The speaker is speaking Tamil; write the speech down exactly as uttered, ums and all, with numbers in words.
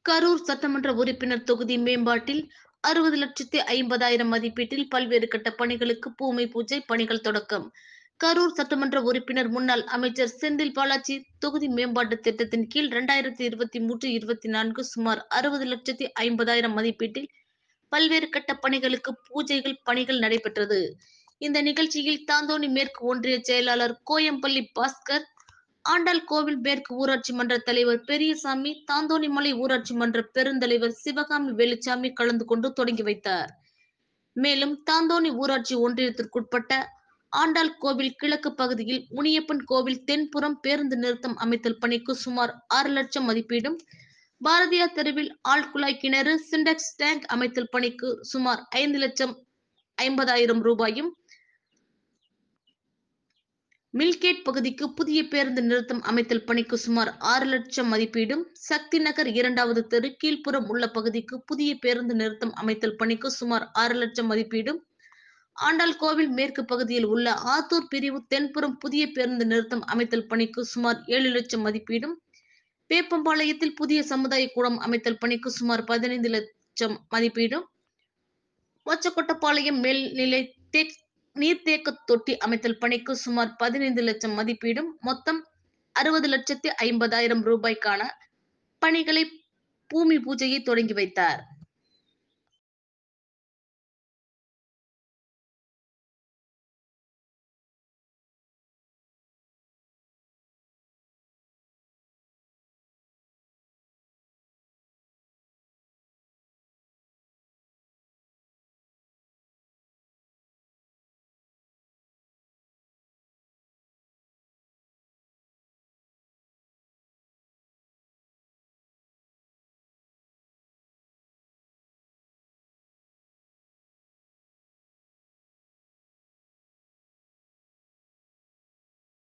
கரூர் சட்டமன்ற உறுப்பினர் தொகுதி மேம்பாட்டில் அறுபது லட்சத்தி ஐம்பதாயிரம் மதிப்பீட்டில் பல்வேறு கட்ட பணிகளுக்கு பூமி பூஜை பணிகள் தொடக்கம். கரூர் சட்டமன்ற உறுப்பினர் முன்னாள் அமைச்சர் செந்தில் பாலாஜி தொகுதி மேம்பாட்டு திட்டத்தின் கீழ் இரண்டாயிரத்தி இருபத்தி மூன்று இருபத்தி நான்கு சுமார் அறுபது லட்சத்தி ஐம்பதாயிரம் மதிப்பீட்டில் பல்வேறு கட்ட பணிகளுக்கு பூஜைகள் பணிகள் நடைபெற்றது. இந்த நிகழ்ச்சியில் தாந்தோணி மேற்கு ஒன்றிய செயலாளர் கோயம்பள்ளி பாஸ்கர், ஆண்டாள் கோவில் மேற்கு ஊராட்சி மன்ற தலைவர் பெரியசாமி, தாந்தோணிமலை ஊராட்சி மன்ற பெருந்தலைவர் சிவகாமி வேலுச்சாமி கலந்து கொண்டு தொடங்கி வைத்தார். மேலும் தாந்தோணி ஊராட்சி ஒன்றியத்திற்குட்பட்ட ஆண்டாள் கோவில் கிழக்கு பகுதியில் முனியப்பன் கோவில் தென்புறம் பேருந்து நிறுத்தம் அமைத்தல் பணிக்கு சுமார் ஆறு லட்சம் மதிப்பீடும், பாரதியார் தெருவில் ஆழ்குழாய் கிணறு, சிண்டெக்ஸ் டேங்க் அமைத்தல் பணிக்கு சுமார் ஐந்து லட்சம் ஐம்பதாயிரம் ரூபாயும், மில்கேட் பகுதிக்கு புதிய பேருந்து நிறுத்தம் அமைத்தல் பணிக்கு சுமார் ஆறு லட்சம் மதிப்பீடும், சக்தி நகர் இரண்டாவது தெரு கீழ்ப்புறம் உள்ள பகுதிக்கு புதிய பேருந்து நிறுத்தம் அமைத்தல் பணிக்கு சுமார் ஆறு லட்சம் மதிப்பீடும், ஆண்டாள் கோவில் மேற்கு பகுதியில் உள்ள ஆத்தூர் பிரிவு தென்புறம் புதிய பேருந்து நிறுத்தம் அமைத்தல் பணிக்கு சுமார் ஏழு லட்சம் மதிப்பீடும், வேப்பம்பாளையத்தில் புதிய சமுதாய கூடம் அமைத்தல் பணிக்கு சுமார் பதினைந்து லட்சம் மதிப்பீடும், மொச்சக்கொட்டப்பாளையம் மேல்நிலை தேக் நீர்த்தேக்க தொட்டி அமைத்தல் பணிக்கு சுமார் பதினைந்து லட்சம் மதிப்பீடும், மொத்தம் அறுபது லட்சத்தி ஐம்பதாயிரம் ரூபாய்க்கான பணிகளை பூமி பூஜையை தொடங்கி வைத்தார்.